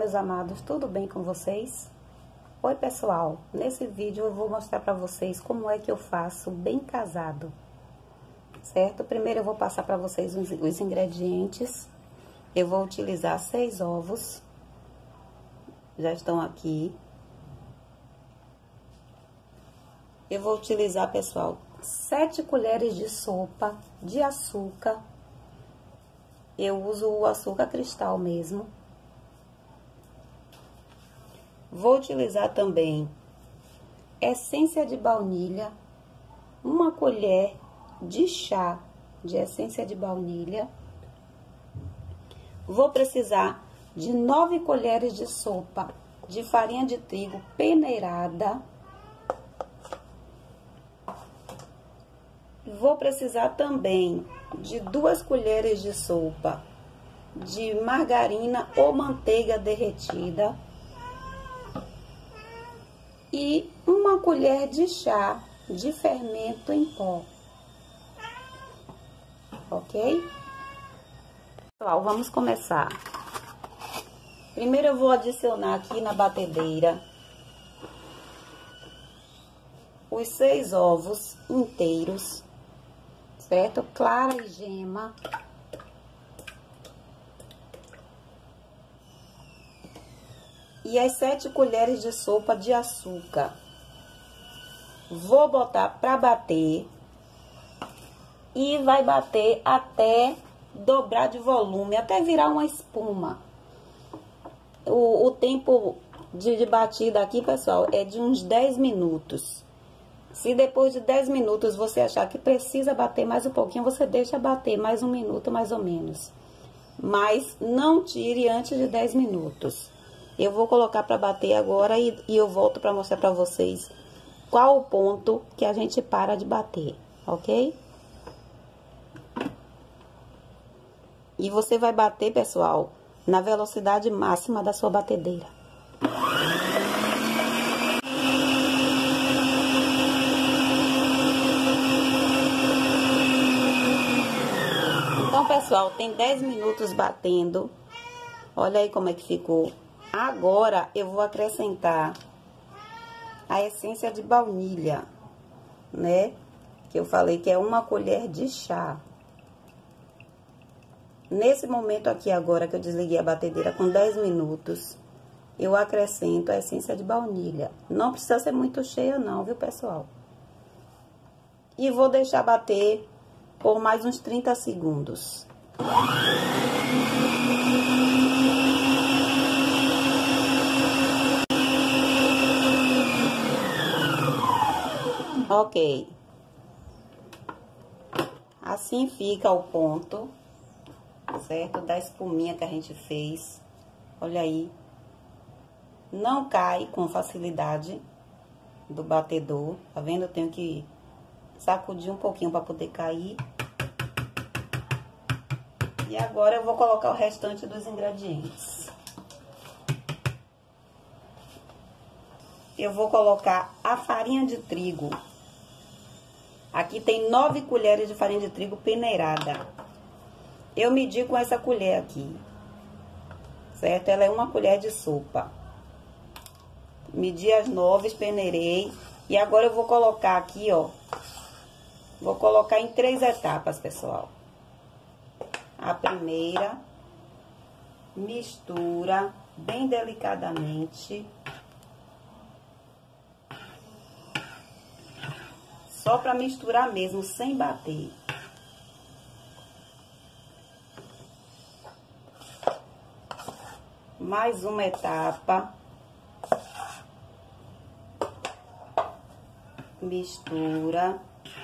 meus amados, tudo bem com vocês? Oi, pessoal, nesse vídeo eu vou mostrar para vocês como é que eu faço bem casado, certo? Primeiro eu vou passar para vocês os ingredientes. Eu vou utilizar 6 ovos, já estão aqui. Eu vou utilizar, pessoal, 7 colheres de sopa de açúcar. Eu uso o açúcar cristal mesmo. Vou utilizar também essência de baunilha, 1 colher de chá de essência de baunilha. Vou precisar de 9 colheres de sopa de farinha de trigo peneirada. Vou precisar também de 2 colheres de sopa de margarina ou manteiga derretida. E 1 colher de chá de fermento em pó. Ok? Pessoal, vamos começar. Primeiro eu vou adicionar aqui na batedeira os 6 ovos inteiros, certo? Clara e gema. E as 7 colheres de sopa de açúcar. Vou botar para bater. E vai bater até dobrar de volume, até virar uma espuma. O tempo de batida aqui, pessoal, é de uns 10 minutos. Se depois de 10 minutos você achar que precisa bater mais um pouquinho, você deixa bater mais 1 minuto, mais ou menos. Mas não tire antes de 10 minutos. Eu vou colocar para bater agora e eu volto para mostrar para vocês qual o ponto que a gente para de bater, ok? E você vai bater, pessoal, na velocidade máxima da sua batedeira. Então, pessoal, tem 10 minutos batendo. Olha aí como é que ficou. Agora, eu vou acrescentar a essência de baunilha, né? Que eu falei que é 1 colher de chá. Nesse momento aqui agora, que eu desliguei a batedeira com 10 minutos, eu acrescento a essência de baunilha. Não precisa ser muito cheia não, viu, pessoal? E vou deixar bater por mais uns 30 segundos. Ok. Assim fica o ponto, certo? Da espuminha que a gente fez. Olha aí. Não cai com facilidade do batedor. Tá vendo? Eu tenho que sacudir um pouquinho para poder cair. E agora eu vou colocar o restante dos ingredientes. Eu vou colocar a farinha de trigo. Aqui tem 9 colheres de farinha de trigo peneirada. Eu medi com essa colher aqui, certo? Ela é 1 colher de sopa. Medi as 9, peneirei. E agora eu vou colocar aqui, ó. Vou colocar em 3 etapas, pessoal. A primeira, mistura bem delicadamente. Só para misturar mesmo, sem bater. Mais uma etapa. Mistura.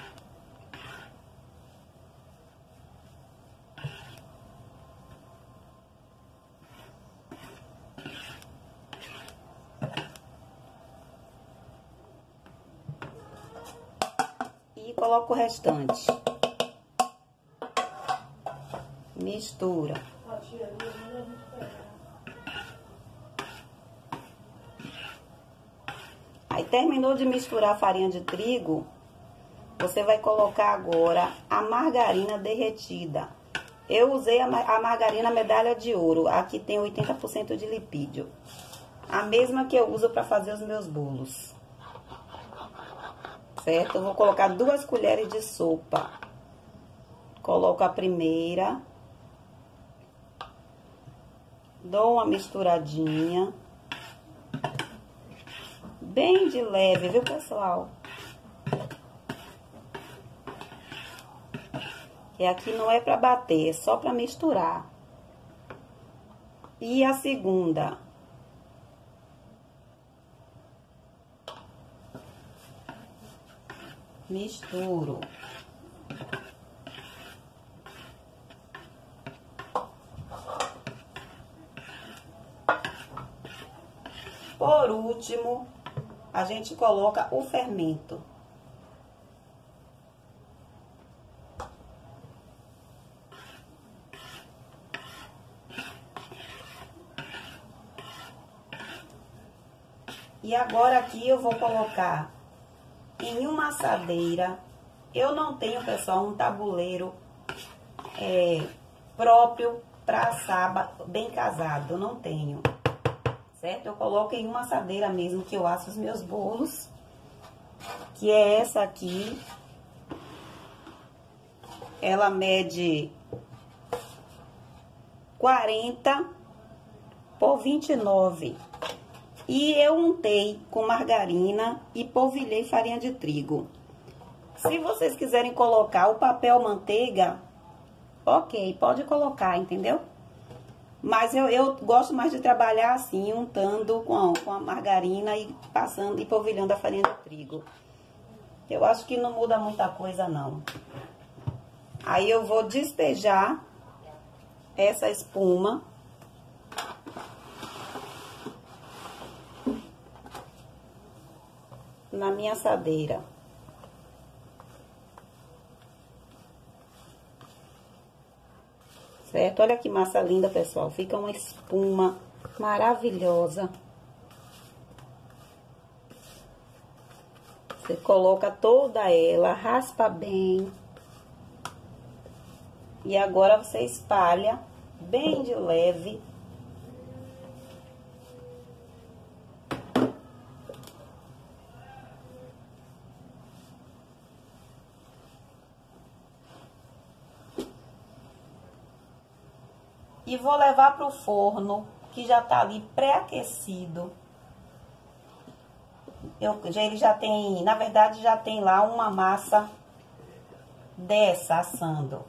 E coloco o restante. Mistura. Aí terminou de misturar a farinha de trigo, você vai colocar agora a margarina derretida. Eu usei a margarina medalha de ouro. Aqui tem 80% de lipídio. A mesma que eu uso para fazer os meus bolos. Certo? Eu vou colocar 2 colheres de sopa. Coloco a primeira. Dou uma misturadinha. Bem de leve, viu, pessoal? E aqui não é para bater, é só para misturar. E a segunda. Misturo. Por último, a gente coloca o fermento. E agora aqui eu vou colocar em uma assadeira. Eu não tenho, pessoal, um tabuleiro próprio para assar bem casado, eu não tenho. Certo? Eu coloco em uma assadeira mesmo que eu asso os meus bolos, que é essa aqui. Ela mede 40 por 29. E eu untei com margarina e polvilhei farinha de trigo. Se vocês quiserem colocar o papel manteiga, ok, pode colocar, entendeu? Mas eu gosto mais de trabalhar assim, untando com a margarina e passando e polvilhando a farinha de trigo. Eu acho que não muda muita coisa, não. Aí eu vou despejar essa espuma. Na minha assadeira. Certo? Olha que massa linda, pessoal. Fica uma espuma maravilhosa. Você coloca toda ela, raspa bem. E agora você espalha bem de leve. E vou levar pro forno, que já tá ali pré-aquecido. Ele já tem, na verdade, já tem lá uma massa dessa assando.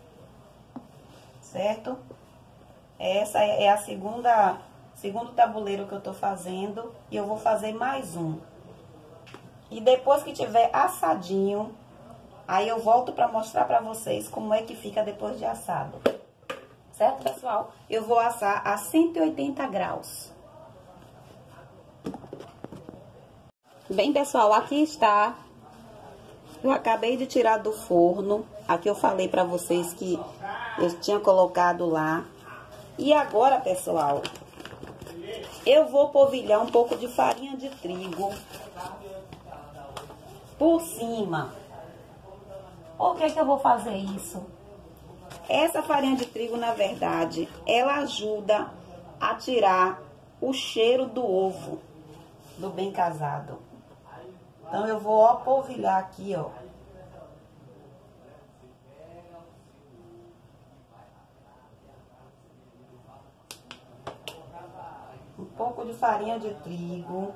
Certo? Essa é a segundo tabuleiro que eu tô fazendo. E eu vou fazer mais um. E depois que tiver assadinho, aí eu volto pra mostrar pra vocês como é que fica depois de assado. Certo, pessoal? Eu vou assar a 180 graus. Bem, pessoal, aqui está. Eu acabei de tirar do forno. Aqui eu falei pra vocês que eu tinha colocado lá. E agora, pessoal, eu vou polvilhar um pouco de farinha de trigo por cima. Por que que eu vou fazer isso? Essa farinha de trigo, na verdade, ela ajuda a tirar o cheiro do ovo do bem casado. Então, eu vou, ó, polvilhar aqui, ó. Um pouco de farinha de trigo.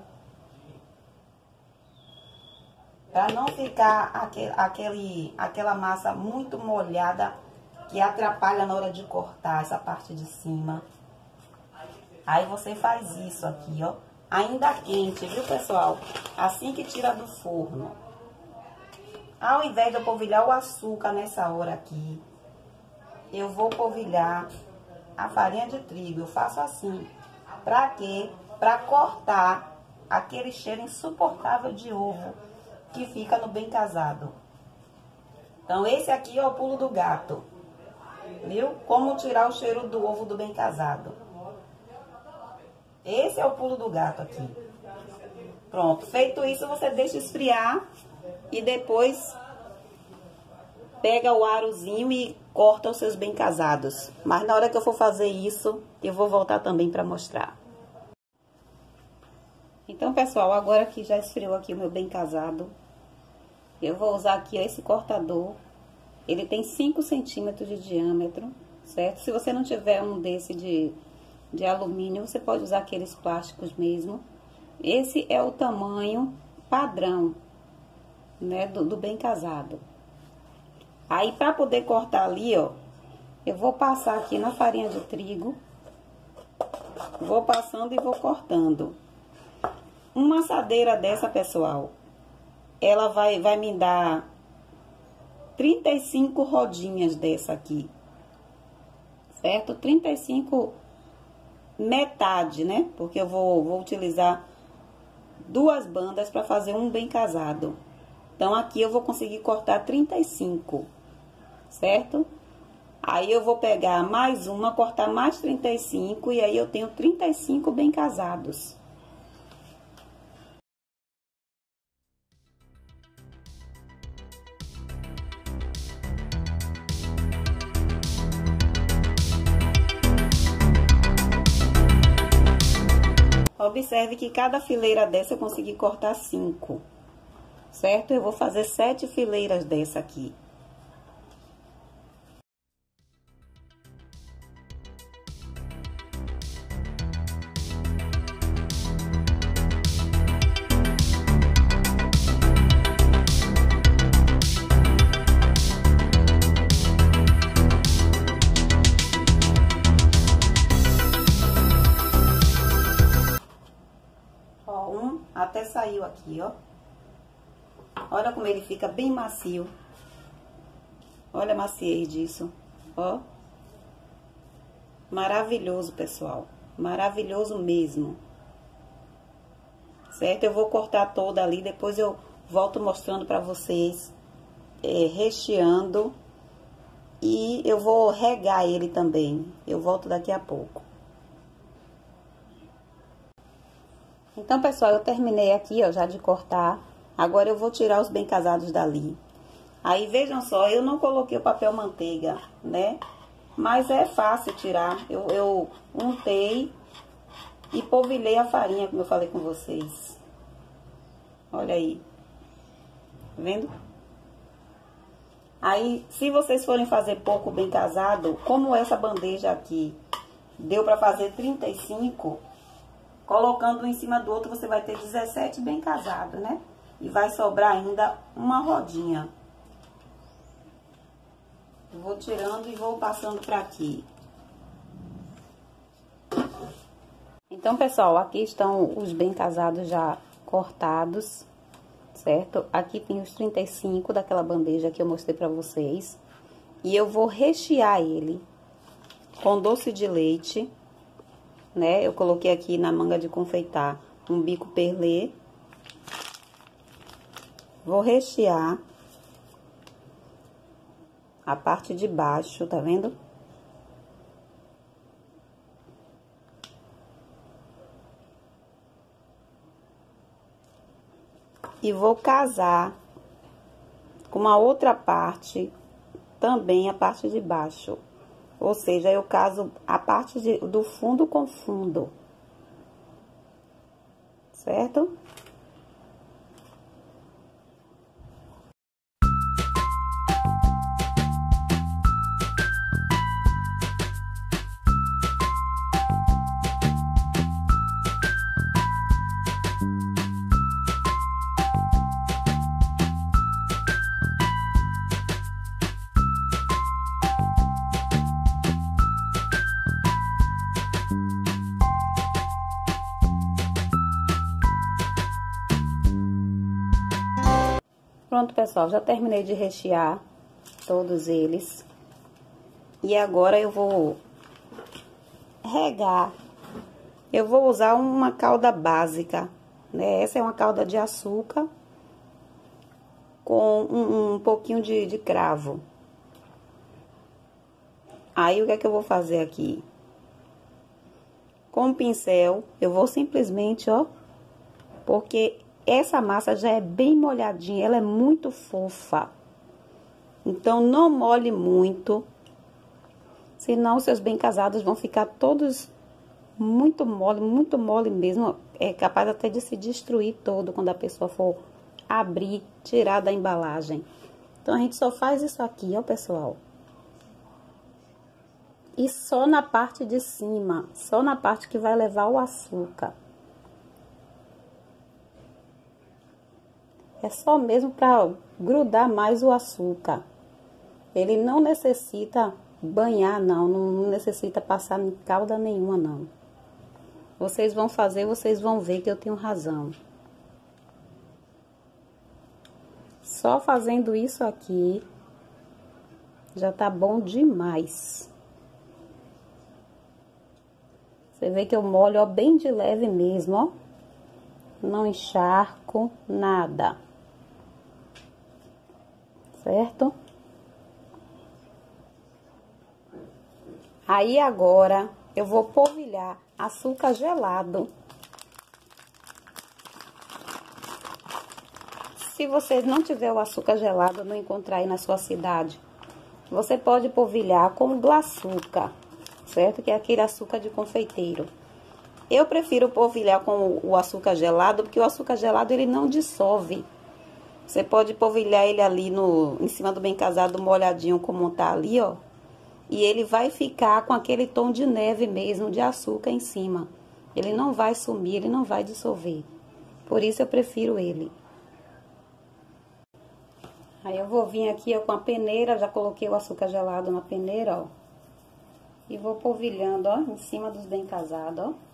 Pra não ficar aquela massa muito molhada, que atrapalha na hora de cortar essa parte de cima. Aí você faz isso aqui, ó. Ainda quente, viu, pessoal? Assim que tira do forno. Ao invés de eu polvilhar o açúcar nessa hora aqui, eu vou polvilhar a farinha de trigo. Eu faço assim. Pra quê? Pra cortar aquele cheiro insuportável de ovo que fica no bem casado. Então, esse aqui é o pulo do gato. Viu? Como tirar o cheiro do ovo do bem casado. Esse é o pulo do gato aqui. Pronto. Feito isso, você deixa esfriar. E depois pega o arozinho e corta os seus bem casados. Mas na hora que eu for fazer isso, eu vou voltar também para mostrar. Então, pessoal, agora que já esfriou aqui o meu bem casado, eu vou usar aqui, ó, esse cortador. Ele tem 5 centímetros de diâmetro, certo? Se você não tiver um desse de alumínio, você pode usar aqueles plásticos mesmo. Esse é o tamanho padrão, né, do bem casado. Aí, para poder cortar ali, ó, eu vou passar aqui na farinha de trigo. Vou passando e vou cortando. Uma assadeira dessa, pessoal, ela vai me dar 35 rodinhas dessa aqui, certo? 35 metade, né? Porque eu vou utilizar 2 bandas para fazer um bem casado. Então, aqui eu vou conseguir cortar 35, certo? Aí, eu vou pegar mais uma, cortar mais 35, e aí eu tenho 35 bem casados. Observe que cada fileira dessa eu consegui cortar 5, certo? Eu vou fazer 7 fileiras dessa aqui. Até saiu aqui, ó. Olha como ele fica bem macio. Olha a maciez disso, ó. Maravilhoso, pessoal. Maravilhoso mesmo. Certo? Eu vou cortar toda ali, depois eu volto mostrando pra vocês, recheando. E eu vou regar ele também. Eu volto daqui a pouco. Então, pessoal, eu terminei aqui, ó, já de cortar. Agora eu vou tirar os bem casados dali. Aí, vejam só, eu não coloquei o papel manteiga, né? Mas é fácil tirar. Eu untei e polvilhei a farinha, como eu falei com vocês. Olha aí. Tá vendo? Aí, se vocês forem fazer pouco bem casado, como essa bandeja aqui deu pra fazer 35... colocando um em cima do outro, você vai ter 17 bem casados, né? E vai sobrar ainda uma rodinha. Eu vou tirando e vou passando pra aqui. Então, pessoal, aqui estão os bem casados já cortados, certo? Aqui tem os 35 daquela bandeja que eu mostrei pra vocês. E eu vou rechear ele com doce de leite, né? Eu coloquei aqui na manga de confeitar um bico perlê. Vou rechear a parte de baixo, tá vendo? E vou casar com uma outra parte, também a parte de baixo. Ou seja, eu caso a parte do fundo com fundo. Certo? Pronto, pessoal, já terminei de rechear todos eles. E agora eu vou regar. Eu vou usar uma calda básica, né? Essa é uma calda de açúcar com um pouquinho de cravo. Aí, o que é que eu vou fazer aqui? Com o pincel, eu vou simplesmente, ó, porque essa massa já é bem molhadinha, ela é muito fofa. Então, não molhe muito, senão seus bem casados vão ficar todos muito mole mesmo. É capaz até de se destruir todo quando a pessoa for abrir, tirar da embalagem. Então, a gente só faz isso aqui, ó, pessoal. E só na parte de cima, só na parte que vai levar o açúcar. É só mesmo para grudar mais o açúcar. Ele não necessita banhar, não necessita passar em calda nenhuma, não. Vocês vão fazer, vocês vão ver que eu tenho razão. Só fazendo isso aqui, já tá bom demais. Você vê que eu molho, ó, bem de leve mesmo, ó. Não encharco nada. Certo? Aí agora eu vou polvilhar açúcar gelado. Se vocês não tiver o açúcar gelado, não encontrar aí na sua cidade, você pode polvilhar com glaçuca, certo? Que é aquele açúcar de confeiteiro. Eu prefiro polvilhar com o açúcar gelado, porque o açúcar gelado ele não dissolve. Você pode polvilhar ele ali em cima do bem casado, molhadinho como tá ali, ó. E ele vai ficar com aquele tom de neve mesmo, de açúcar em cima. Ele não vai sumir, ele não vai dissolver. Por isso eu prefiro ele. Aí eu vou vir aqui, ó, com a peneira, já coloquei o açúcar gelado na peneira, ó. E vou polvilhando, ó, em cima dos bem casados, ó.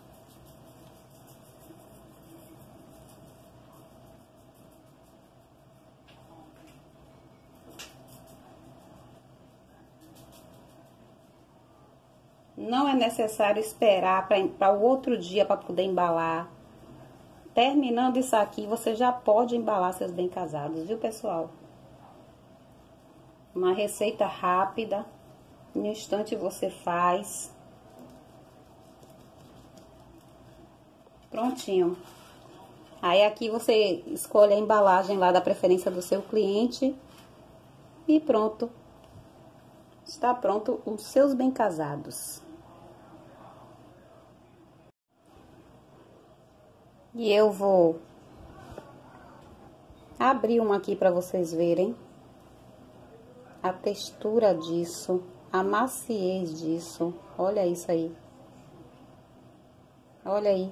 Não é necessário esperar para o outro dia para poder embalar. Terminando isso aqui, você já pode embalar seus bem casados, viu, pessoal? Uma receita rápida, em um instante você faz. Prontinho. Aí aqui você escolhe a embalagem lá da preferência do seu cliente e pronto. Está pronto os seus bem casados. E eu vou abrir uma aqui para vocês verem a textura disso, a maciez disso. Olha isso aí. Olha aí.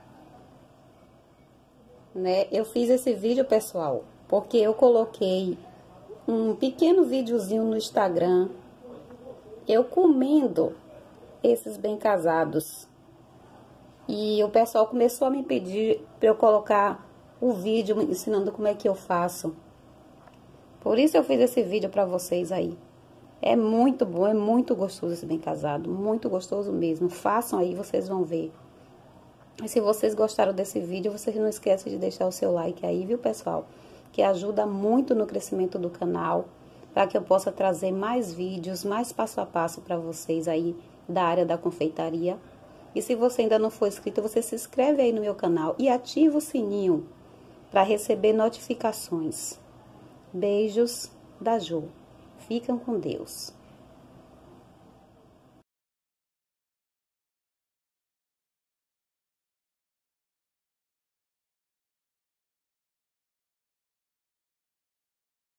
Né? Eu fiz esse vídeo, pessoal, porque eu coloquei um pequeno videozinho no Instagram, eu comendo esses bem casados. E o pessoal começou a me pedir para eu colocar o vídeo ensinando como é que eu faço. Por isso eu fiz esse vídeo para vocês aí. É muito bom, é muito gostoso esse bem casado, muito gostoso mesmo. Façam aí, vocês vão ver. E se vocês gostaram desse vídeo, vocês não esquecem de deixar o seu like aí, viu, pessoal? Que ajuda muito no crescimento do canal, para que eu possa trazer mais vídeos, mais passo a passo para vocês aí da área da confeitaria. E se você ainda não for inscrito, você se inscreve aí no meu canal e ativa o sininho para receber notificações. Beijos da Jo. Fiquem com Deus.